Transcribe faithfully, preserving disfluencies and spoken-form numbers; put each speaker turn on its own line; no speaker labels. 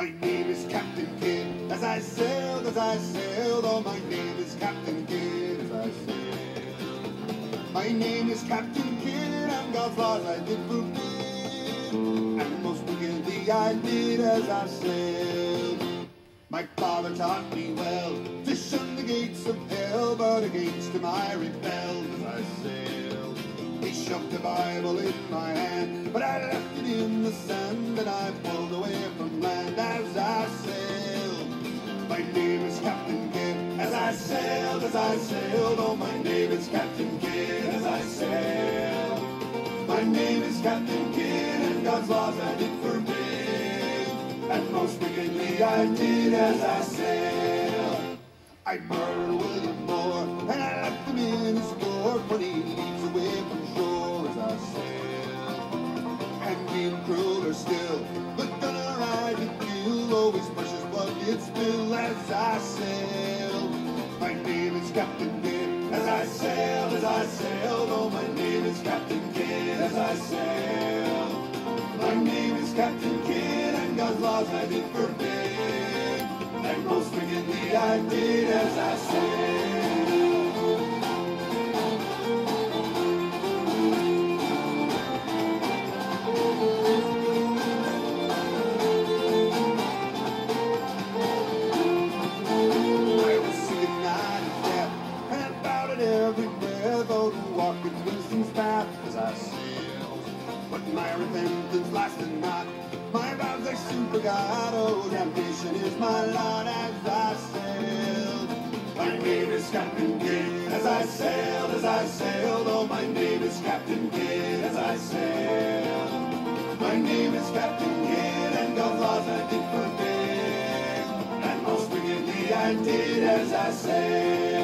My name is Captain Kidd. As I sailed, as I sailed, oh, my name is Captain Kidd. As I sailed, my name is Captain Kidd, and God's laws I did forbid, and most wickedly I did as I sailed. My father taught me well to shun the gates of hell, but against him I rebelled as I sailed. He shoved the Bible in my hand, but I left it in the sand, and I pulled away from land as I sailed. My name is Captain Kidd. As I sailed, as I sailed, oh, my name is Captain Kidd. As I sailed, my name is Captain Kidd, and God's laws I did forbid, and most wickedly I did as I sailed. I murdered William Moore, and I left him in his fort twenty leagues away from shore as I sailed. And being crueler still, but gonna ride to kill, always precious blood did spill as I sailed. My name is Captain Kidd. As I sailed, as I sailed, oh, my name is Captain Kidd. As I sailed, my name is Captain Kidd, and God's laws I did forbid, and most wickedly I did as I sailed. I was seeing night and death, and I bowed at every breath, oh, to walk in wisdom's path as I sailed. But my repentance lasted not, my vows I soon forgot, oh, damnation is my lot as I sailed. My name is Captain Kidd. As I sailed, as I sailed, oh, my name is Captain Kidd. As I sailed, my name is Captain Kidd, and God's laws I did forbid, and most wickedly I did as I sailed.